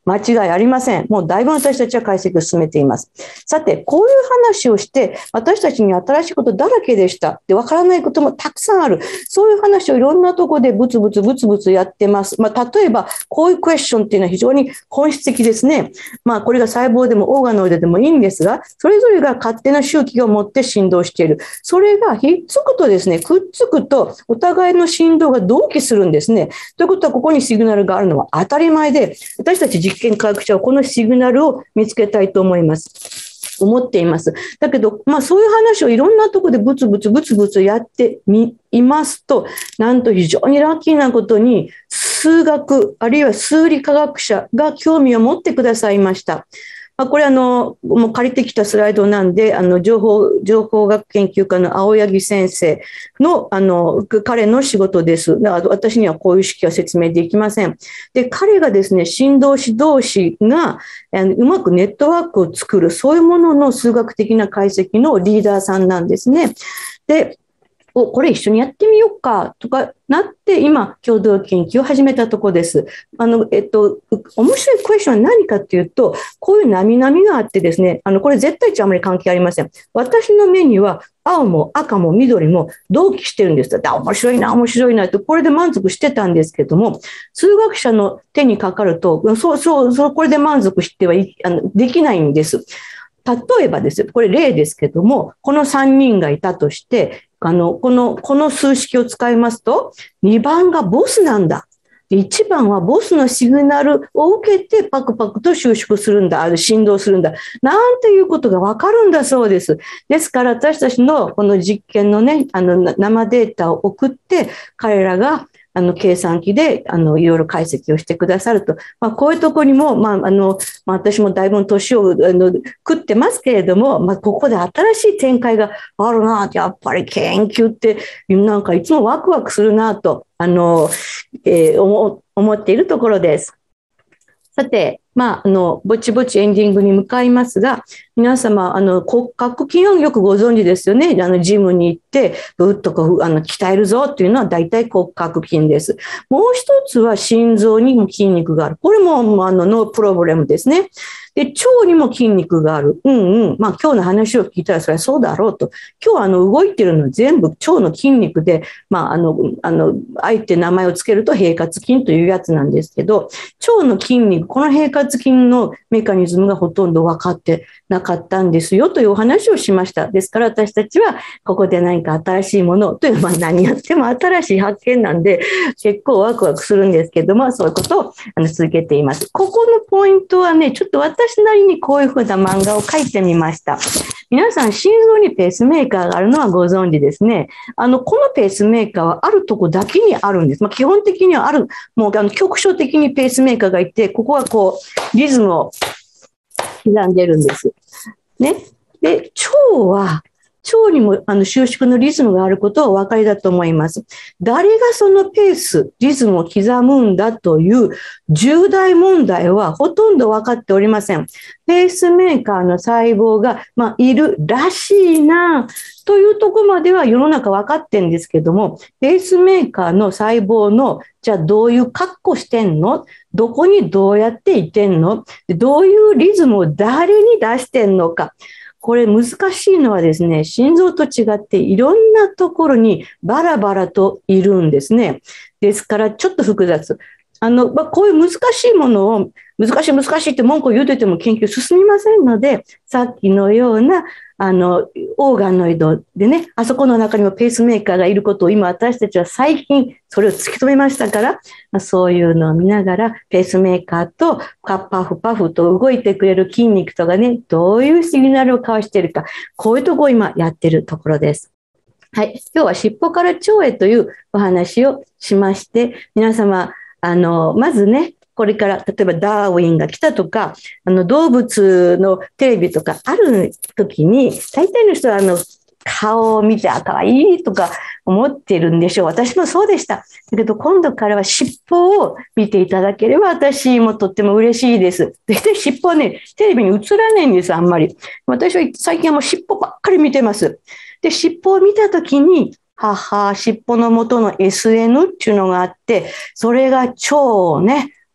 間違いありません。もうだいぶ私たちは解析を進めています。さて、こういう話をして、私たちに新しいことだらけでした。で、わからないこともたくさんある。そういう話をいろんなところでブツブツブツブツやってます。まあ、例えば、こういうクエスチョンっていうのは非常に本質的ですね。まあ、これが細胞でもオーガノイドでもいいんですが、それぞれが勝手な周期を持って振動している。それがひっつくとですね、くっつくと、お互いの振動が同期するんですね。ということは、ここにシグナルがあるのは当たり前で、私たち実験科学者はこのシグナルを見つけたいと思います。思っています。だけど、まあそういう話をいろんなところでブツブツブツブツやってみますと、なんと非常にラッキーなことに、数学、あるいは数理科学者が興味を持ってくださいました。まあ、これあの、もう借りてきたスライドなんで、あの、情報、情報学研究家の青柳先生の、あの、彼の仕事です。だから私にはこういう式は説明できません。で、彼がですね、振動子同士が、あのうまくネットワークを作る、そういうものの数学的な解析のリーダーさんなんですね。で、お、これ一緒にやってみようかとかなって、今、共同研究を始めたところです。あの、えっと、面白いクエスチョンは何かっていうと、こういう波々があってですね、あの、これ絶対値あまり関係ありません。私の目には、青も赤も緑も同期してるんです。だ面白いな、面白いなって、これで満足してたんですけども、数学者の手にかかると、そうそう、そうこれで満足してはいあのできないんです。例えばですよ、これ例ですけども、このさんにんがいたとして、あの、この、この数式を使いますと、にばんがボスなんだ。いちばんはボスのシグナルを受けてパクパクと収縮するんだ、ある振動するんだ。なんていうことがわかるんだそうです。ですから私たちのこの実験のね、あの生データを送って、彼らがあの計算機であのいろいろ解析をしてくださると、まあ、こういうところにも、まああのまあ、私もだいぶ年をあの食ってますけれども、まあ、ここで新しい展開があるな、やっぱり研究ってなんかいつもワクワクするなとあの、えー、思, 思っているところです。さて、まあ、あの、ぼちぼちエンディングに向かいますが、皆様、あの、骨格筋をよくご存知ですよね。あの、ジムに行って、ぶっとこう、あの、鍛えるぞっていうのは大体骨格筋です。もう一つは心臓にも筋肉がある。これも、あの、ノープロブレムですね。で、腸にも筋肉がある。うんうん。まあ、今日の話を聞いたらそれはそうだろうと。今日あの、動いてるのは全部腸の筋肉で、まあ、あの、あの、あえて名前をつけると平滑筋というやつなんですけど、腸の筋肉、この平滑筋のメカニズムがほとんど分かってなかったんですよというお話をしました。ですから私たちはここで何か新しいものというのは何やっても新しい発見なんで結構ワクワクするんですけども、そういうことをあの続けています。ここのポイントはね、ちょっと私なりにこういうふうな漫画を描いてみました。皆さん心臓にペースメーカーがあるのはご存知ですね。あの、このペースメーカーはあるとこだけにあるんです。まあ、基本的にはある、もうあの局所的にペースメーカーがいて、ここはこう、リズムを刻んでるんです。ね。で、腸は、腸にもあの収縮のリズムがあることはお分かりだと思います。誰がそのペース、リズムを刻むんだという重大問題はほとんど分かっておりません。ペースメーカーの細胞が、まあ、いるらしいなというところまでは世の中分かってるんですけども、ペースメーカーの細胞のじゃあどういう格好してんの？どこにどうやっていてんの？どういうリズムを誰に出してんのか。これ難しいのはですね、心臓と違っていろんなところにバラバラといるんですね。ですからちょっと複雑。あの、まあ、こういう難しいものを難しい難しいって文句を言うてても研究進みませんので、さっきのようなあのオーガノイドでね、あそこの中にもペースメーカーがいることを今私たちは最近それを突き止めましたから、まあ、そういうのを見ながらペースメーカーとパフパフと動いてくれる筋肉とかね、どういうシグナルを交わしているか、こういうところを今やってるところです。はい、今日は尻尾から腸へというお話をしまして、皆様あのまずね、これから例えばダーウィンが来たとか、あの動物のテレビとかある時に、大体の人はあの顔を見て、あ、かわいいとか思ってるんでしょう。私もそうでした。だけど今度からは尻尾を見ていただければ私もとっても嬉しいです。で、尻尾はね、テレビに映らないんです、あんまり。私は最近はもう尻尾ばっかり見てます。で、尻尾を見た時に、はは、尻尾の元の エスエヌ っていうのがあって、それが腸をね、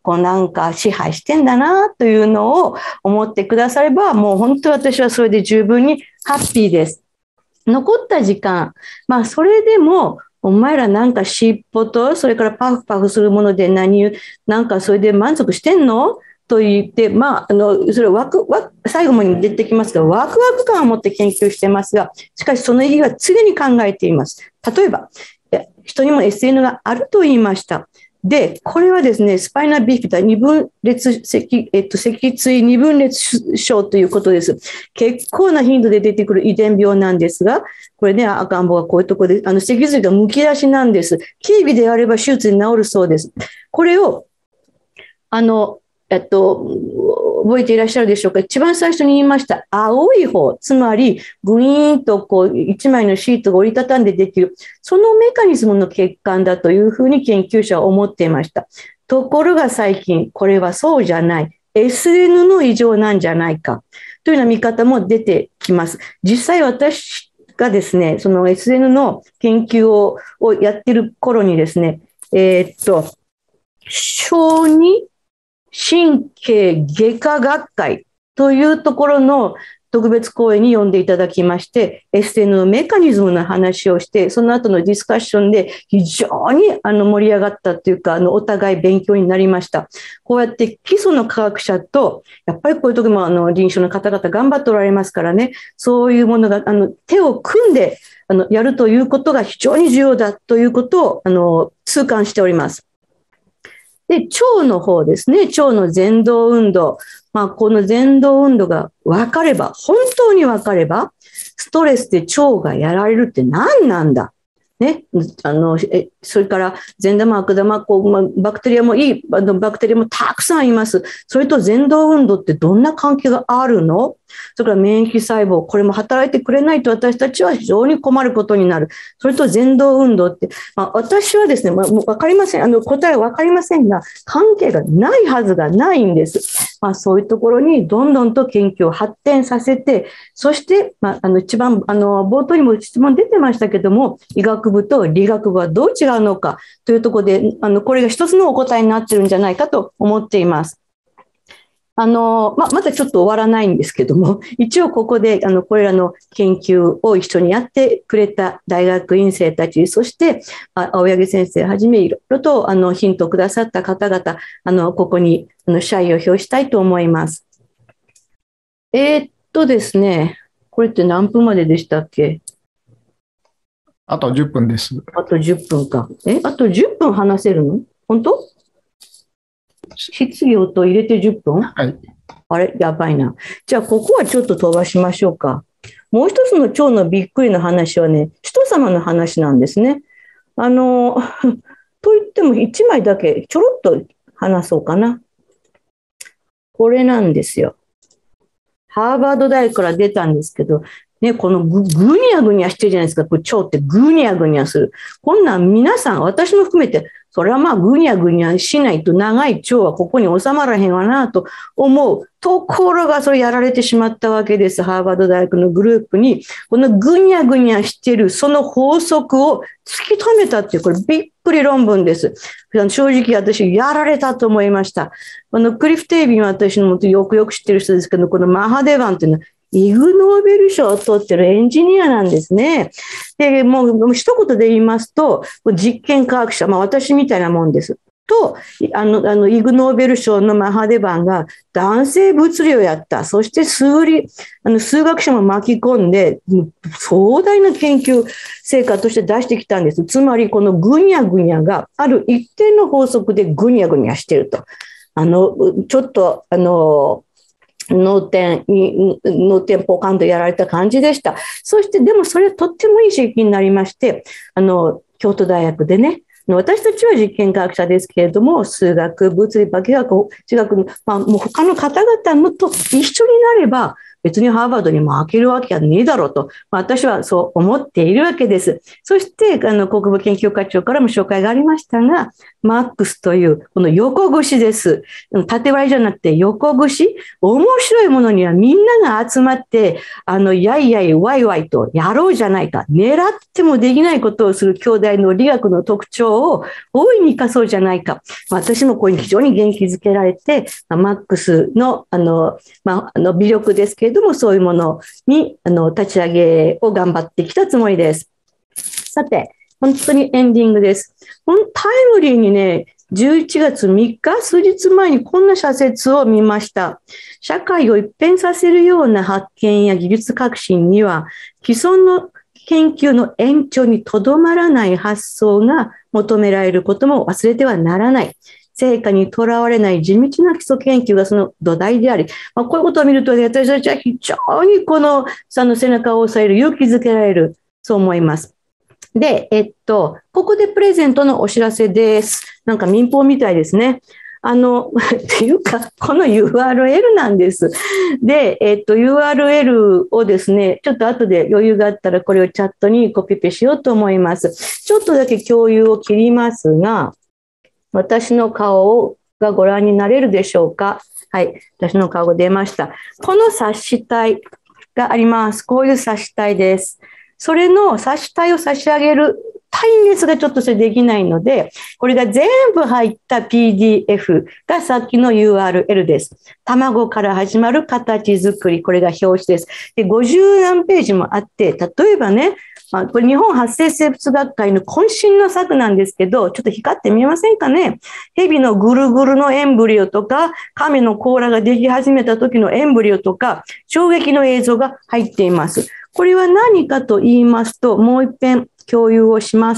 こうなんか支配してんだなというのを思ってくだされば、もう本当に私はそれで十分にハッピーです。残った時間、まあそれでも、お前らなんか尻尾と、それからパフパフするもので何言う、なんかそれで満足してんのと言って、まあ、あの、それワクワク、最後に出てきますが、ワクワク感を持って研究してますが、しかしその意義は常に考えています。例えば、人にも エスエヌ があると言いました。で、これはですね、スパイナビフィダ二分裂脊、えっと、脊椎二分裂症ということです。結構な頻度で出てくる遺伝病なんですが、これね、赤ん坊がこういうところで、あの、脊髄がむき出しなんです。軽微であれば手術に治るそうです。これを、あの、えっと、覚えていらっしゃるでしょうか。一番最初に言いました、青い方、つまり、グイーンとこう、一枚のシートが折りたたんでできる、そのメカニズムの血管だというふうに研究者は思っていました。ところが最近、これはそうじゃない。エスエヌ の異常なんじゃないか。というような見方も出てきます。実際私がですね、その エスエヌ の研究ををやってる頃にですね、えー、っと、小児神経外科学会というところの特別講演に呼んでいただきまして、エスエヌ のメカニズムの話をして、その後のディスカッションで非常にあの盛り上がったというか、あのお互い勉強になりました。こうやって基礎の科学者と、やっぱりこういう時もあの臨床の方々頑張っておられますからね、そういうものがあの手を組んであのやるということが非常に重要だということをあの痛感しております。で、腸の方ですね。腸の前動運動。まあ、この前動運動が分かれば、本当に分かれば、ストレスで腸がやられるって何なんだ。ね。あの、え、それから、善玉、悪玉、こう、まあ、バクテリアもいい、あの、バクテリアもたくさんいます。それと前動運動ってどんな関係があるの？それから免疫細胞、これも働いてくれないと私たちは非常に困ることになる。それと前動運動って、まあ、私はですね、まあ、もう分かりません。あの、答えは分かりませんが、関係がないはずがないんです。まあ、そういうところにどんどんと研究を発展させて、そして、まあ、あの、一番、あの、冒頭にも質問出てましたけども、医学部と理学部はどう違うのかというところで、あの、これが一つのお答えになってるんじゃないかと思っています。あの、ま、まだちょっと終わらないんですけども、一応ここで、あの、これらの研究を一緒にやってくれた大学院生たち、そして、青柳先生はじめ、いろいろと、あの、ヒントをくださった方々、あの、ここに、あの、謝意を表したいと思います。えー、っとですね、これって何分まででしたっけ？ あとじゅっぷんです。 あとじゅっぷんか。え、あとじゅっぷん話せるの？本当？質疑応答入れてじゅっぷん？ はい。 あれ、やばいな。じゃあ、ここはちょっと飛ばしましょうか。もう一つの腸のびっくりの話はね、人様の話なんですね。あの、と言っても一枚だけちょろっと話そうかな。これなんですよ。ハーバード大学から出たんですけど、ね、このぐ、ぐにゃぐにゃしてるじゃないですか。これ腸ってぐにゃぐにゃする。こんなん皆さん、私も含めて、それはまあぐにゃぐにゃしないと長い腸はここに収まらへんわなと思う。ところがそれやられてしまったわけです。ハーバード大学のグループに、このぐにゃぐにゃしてるその法則を突き止めたっていう、これびっくり論文です。正直私やられたと思いました。このクリフ・テイビンは私のもとよくよく知ってる人ですけど、このマハデバンっていうのはイグ・ノーベル賞を取ってるエンジニアなんですね。で、もう、もう一言で言いますと、実験科学者、まあ私みたいなもんです。と、あの、あの、イグ・ノーベル賞のマハデバンが男性物理をやった。そして数理、あの、数学者も巻き込んで、壮大な研究成果として出してきたんです。つまり、このグニャグニャがある一定の法則でグニャグニャしてると。あの、ちょっと、あの、脳天に、脳天ポカンとやられた感じでした。そして、でもそれはとってもいい刺激になりまして、あの、京都大学でね、私たちは実験科学者ですけれども、数学、物理、化学、地学、まあ、もう他の方々のと一緒になれば、 別にハーバードにも開けるわけはねえだろうと、まあ、私はそう思っているわけです。そしてあの国部研究課長からも紹介がありましたが、マックスというこの横串です。縦割りじゃなくて横串、面白いものにはみんなが集まってあのやいやいワイワイとやろうじゃないか、狙ってもできないことをする兄弟の理学の特徴を大いに生かそうじゃないか。私もこれに非常に元気づけられて、マックスのあの、まあ、あの微力ですけれども、そういうものにあの立ち上げを頑張ってきたつもりです。さて、本当にエンディングです。タイムリーにね、じゅういちがつみっか、数日前にこんな社説を見ました。社会を一変させるような発見や技術革新には、既存の研究の延長にとどまらない発想が求められることも忘れてはならない。成果にとらわれない地道な基礎研究がその土台であり、まあ、こういうことを見ると、私たちは非常にこのさんの背中を押さえる、勇気づけられる、そう思います。で、えっと、ここでプレゼントのお知らせです。なんか民放みたいですね。あの、っていうか、この ユーアールエル なんです。で、えっと、ユーアールエル をですね、ちょっと後で余裕があったらこれをチャットにコピペしようと思います。ちょっとだけ共有を切りますが、私の顔がご覧になれるでしょうか。はい、私の顔が出ました。この冊子体があります。こういう冊子体です。それの冊子体を差し上げる単列がちょっとそれできないので、これが全部入った ピーディーエフ がさっきの ユーアールエル です。卵から始まる形作り、これが表紙です。で、ごじゅうなんページもあって、例えばね、まあ、これ日本発生生物学会の渾身の作なんですけど、ちょっと光って見えませんかね。蛇のぐるぐるのエンブリオとか、亀の甲羅ができ始めた時のエンブリオとか、衝撃の映像が入っています。これは何かと言いますと、もう一遍共有をします。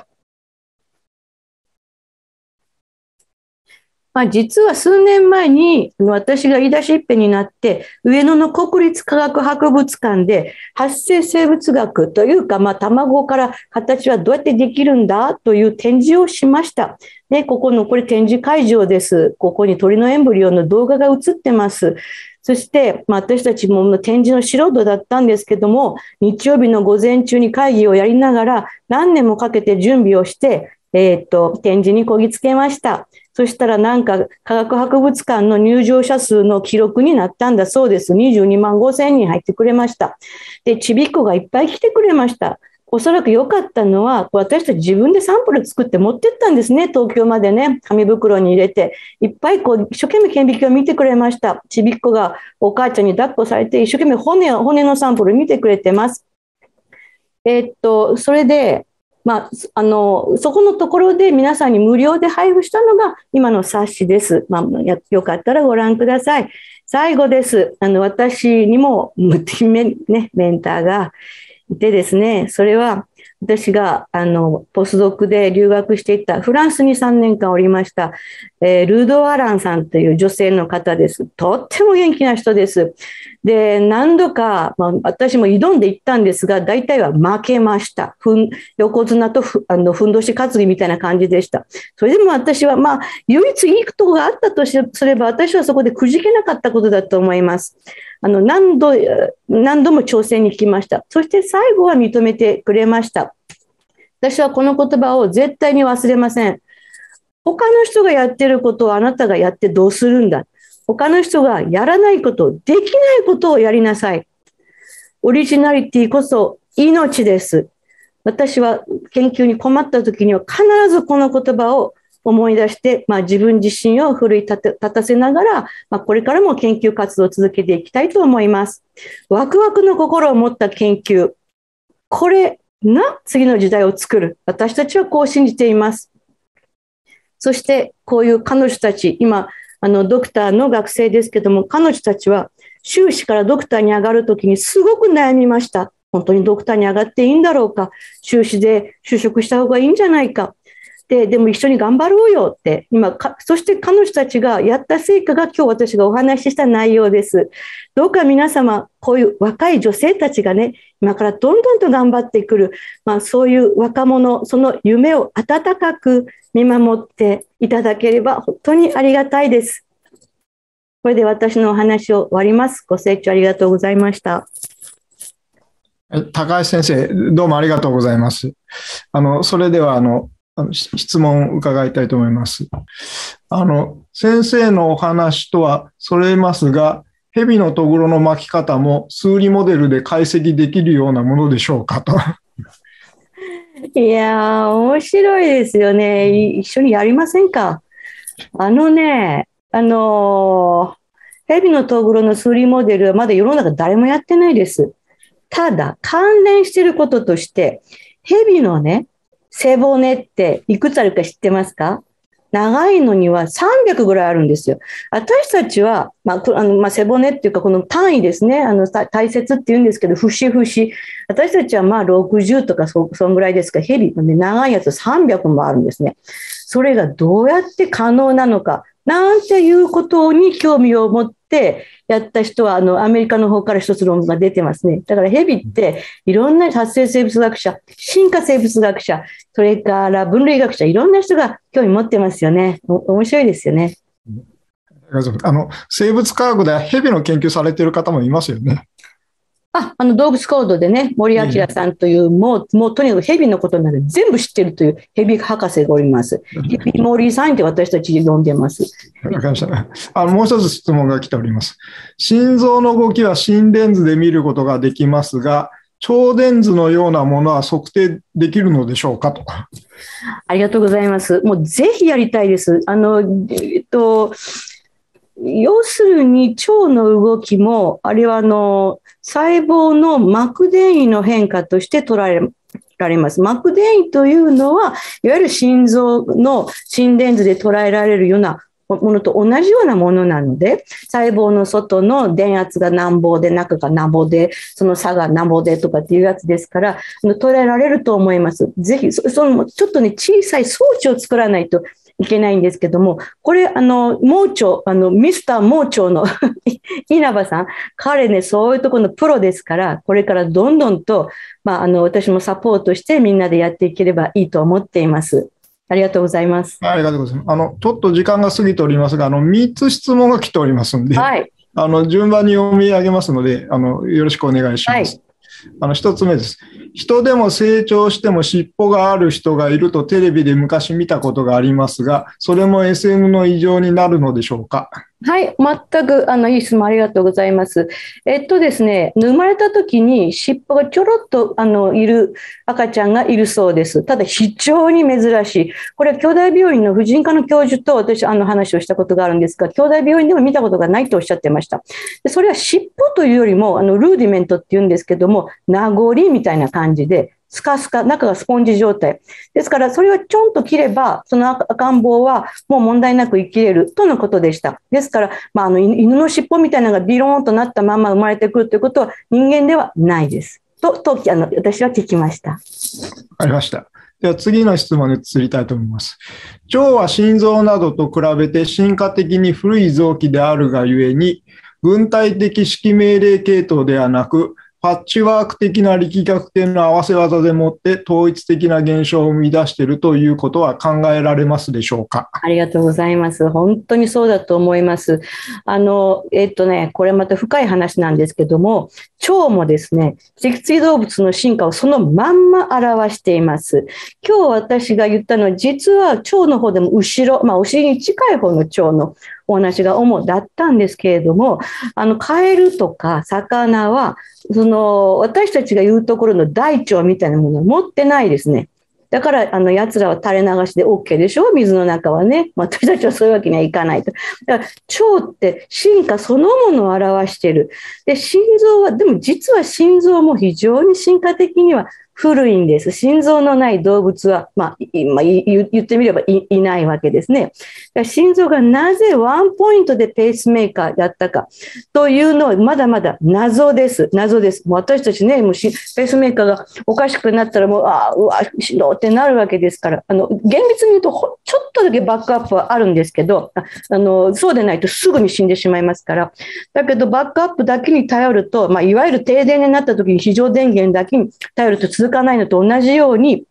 まあ、実は数年前に私が言い出しっぺになって上野の国立科学博物館で発生生物学というか、まあ、卵から形はどうやってできるんだという展示をしました。で、ここのこれ展示会場です。ここに鳥のエンブリオの動画が映ってます。そして、まあ、私たちも展示の素人だったんですけども、日曜日の午前中に会議をやりながら何年もかけて準備をして、えー、っと展示にこぎつけました。そしたらなんか科学博物館の入場者数の記録になったんだそうです。にじゅうにまんごせんにん入ってくれました。で、ちびっこがいっぱい来てくれました。おそらく良かったのは、私たち自分でサンプル作って持ってったんですね、東京までね、紙袋に入れて。いっぱいこう一生懸命顕微鏡を見てくれました。ちびっこがお母ちゃんに抱っこされて、一生懸命骨を骨のサンプル見てくれてます。えー、っと、それで、まあ、あのそこのところで皆さんに無料で配布したのが今の冊子です。まあ、やよかったらご覧ください。最後です。あの私にもメ、ね、メンターがいてですね、それは私があのポスドクで留学していたフランスにさんねんかんおりました、えー、ルード・アランさんという女性の方です。とっても元気な人です。で、何度か、まあ、私も挑んでいったんですが、大体は負けました。ふん横綱とふあのふんどし担ぎみたいな感じでした。それでも私は、まあ、唯一いいことがあったとすれば、私はそこでくじけなかったことだと思います。あの何度、何度も挑戦に来ました。そして最後は認めてくれました。私はこの言葉を絶対に忘れません。他の人がやってることをあなたがやってどうするんだ。他の人がやらないこと、できないことをやりなさい。オリジナリティこそ命です。私は研究に困った時には必ずこの言葉を思い出して、まあ、自分自身を奮い立て立たせながら、まあ、これからも研究活動を続けていきたいと思います。ワクワクの心を持った研究。これが次の時代を作る。私たちはこう信じています。そしてこういう彼女たち、今、あのドクターの学生ですけども、彼女たちは修士からドクターに上がるときにすごく悩みました。本当にドクターに上がっていいんだろうか。修士で就職した方がいいんじゃないか。で、でも一緒に頑張ろうよって、今か、そして彼女たちがやった成果が今日私がお話しした内容です。どうか皆様、こういう若い女性たちがね、今からどんどんと頑張ってくる、まあ、そういう若者、その夢を温かく見守っていただければ本当にありがたいです。 これで私のお話を終わります。ご清聴ありがとうございました。 高橋先生、どうもありがとうございます。あの、それでは、あの、質問を伺いたいと思います。あの、先生のお話とはそれますが、蛇のとぐろの巻き方も数理モデルで解析できるようなものでしょうかと。 いやー、面白いですよね。一緒にやりませんか？あのね、あのー、蛇のとぐろの数理モデルはまだ世の中誰もやってないです。ただ、関連していることとして、蛇のね、背骨っていくつあるか知ってますか？長いのにはさんびゃくぐらいあるんですよ。私たちは、まあ、あのまあ、背骨っていうかこの単位ですね、あの大切って言うんですけど、節々。私たちはまあろくじゅうとか そ, そんぐらいですか、蛇の、ね、長いやつさんびゃくもあるんですね。それがどうやって可能なのか、なんていうことに興味を持ってやった人は、あのアメリカの方から一つ論文が出てますね。だからヘビっていろんな発生生物学者、進化生物学者、それから分類学者、いろんな人が興味持ってますよね。面白いですよね。 あの生物科学ではヘビの研究されている方もいますよね。 あ、あの動物コードでね、森明さんという、もう、もうとにかくヘビのことなら全部知ってるというヘビ博士がおります。ヘビ森さんって私たち呼んでます。 わかりました。あのもう一つ質問が来ております。心臓の動きは心電図で見ることができますが、超電図のようなものは測定できるのでしょうかと。 ありがとうございます。もうぜひやりたいです。あの、えっと、要するに腸の動きも、あれはあの細胞の膜電位の変化として捉えられます。膜電位というのは、いわゆる心臓の心電図で捉えられるようなものと同じようなものなので、細胞の外の電圧がなんぼで、中がなんぼで、その差がなんぼでとかっていうやつですから、捉えられると思います。ぜひ、そのちょっとね、小さい装置を作らないといけないんですけども、これ、あの、盲腸、あの、ミスター盲腸の稲葉さん、彼ね、そういうところのプロですから、これからどんどんと、まあ、あの、私もサポートしてみんなでやっていければいいと思っています。ありがとうございます。 ありがとうございます。あの、ちょっと時間が過ぎておりますが、あの、みっつ質問が来ておりますので、はい、あの、順番に読み上げますので、あの、よろしくお願いします。はい、あの、一つ目です。人でも成長しても尻尾がある人がいるとテレビで昔見たことがありますが、それも エスエム の異常になるのでしょうか。 はい、全くあのいい質問ありがとうございます。えっとですね、生まれた時に尻尾がちょろっとあのいる赤ちゃんがいるそうです。ただ非常に珍しい。これは兄弟病院の婦人科の教授と私あの話をしたことがあるんですが、兄弟病院でも見たことがないとおっしゃってました。でそれは尻尾というよりもあのルーディメントっていうんですけども、名残みたいな感じで。スカスカ、中がスポンジ状態。ですから、それをちょんと切れば、その赤ん坊はもう問題なく生きれるとのことでした。ですから、まあ、あの犬の尻尾みたいなのがビローンとなったまま生まれてくるということは人間ではないです。と、とあの私は聞きました。 わかりました。では次の質問に移りたいと思います。腸は心臓などと比べて進化的に古い臓器であるがゆえに、軍隊的指揮命令系統ではなく、パッチワーク的な力学点の合わせ技でもって統一的な現象を生み出しているということは考えられますでしょうか。 ありがとうございます。本当にそうだと思います。あの、えっとね、これまた深い話なんですけども、腸もですね、脊椎動物の進化をそのまんま表しています。今日私が言ったのは、実は腸の方でも後ろ、まあお尻に近い方の腸のお話が主だったんですけれども、あのカエルとか魚はその私たちが言うところの大腸みたいなものを持ってないですね。だからあの奴らは垂れ流しで OK でしょ、水の中はね。私たちはそういうわけにはいかないと。だから腸って進化そのものを表している。で心臓はでも実は心臓も非常に進化的には古いんです。心臓のない動物は、まあ、まあ、言ってみれば い, いないわけですね。だから心臓がなぜワンポイントでペースメーカーやったかというのはまだまだ謎です。謎です。もう私たちね、もうペースメーカーがおかしくなったらもう、あうわ、しんどってなるわけですから、あの、厳密に言うとちょっとだけバックアップはあるんですけど、ああの、そうでないとすぐに死んでしまいますから。だけどバックアップだけに頼ると、まあ、いわゆる停電になった時に非常電源だけに頼ると続かないのと同じように、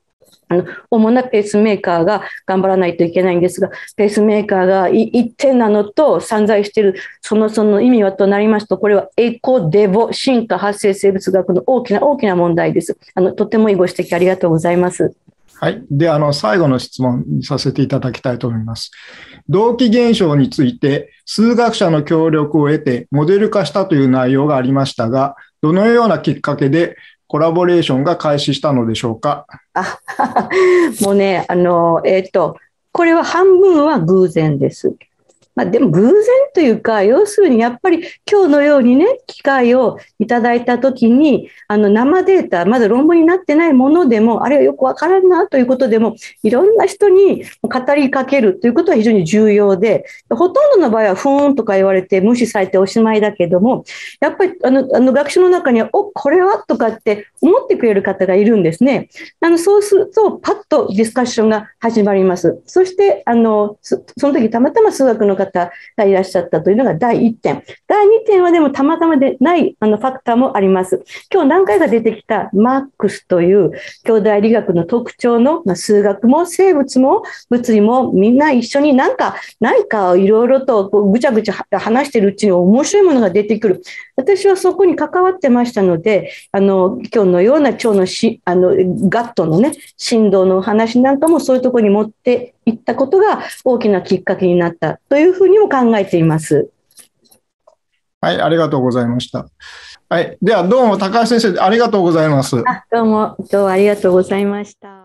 あの主なペースメーカーが頑張らないといけないんですが、ペースメーカーが一点なのと散在しているそのその意味はとなりますと、これはエコデボ進化発生生物学の大きな大きな問題です。あのとてもいいご指摘ありがとうございます。 はい。で、あの、最後の質問にさせていただきたいと思います。同期現象について、数学者の協力を得てモデル化したという内容がありましたが、どのようなきっかけでコラボレーションが開始したのでしょうか。 あもうね、あの、えっと、これは半分は偶然です。まあ、でも偶然というか、要するにやっぱり今日のようにね、機会をいただいたときに、あの生データ、まだ論文になってないものでも、あれはよくわからんなということでも、いろんな人に語りかけるということは非常に重要で、ほとんどの場合はふーんとか言われて無視されておしまいだけども、やっぱりあのあの学習の中には、おこれはとかって思ってくれる方がいるんですね。あのそうすると、パッとディスカッションが始まります。そしてあのその時たまたま数学の方がいらっしゃったというのがだいいってん。だいにてんはでもたまたまでないあのファクターもあります。今日何回か出てきたマックスという兄弟理学の特徴の、まあ、数学も生物も物理もみんな一緒になんか何かいろいろとこうぐちゃぐちゃ話してるうちに面白いものが出てくる。私はそこに関わってましたので、あの今日のような腸のしあのガットのね振動の話なんかもそういうところに持っていったことが大きなきっかけになったというふうにも考えています。 はい、ありがとうございました。はい、ではどうも高橋先生ありがとうございます。 あ、どうもどうもありがとうございました。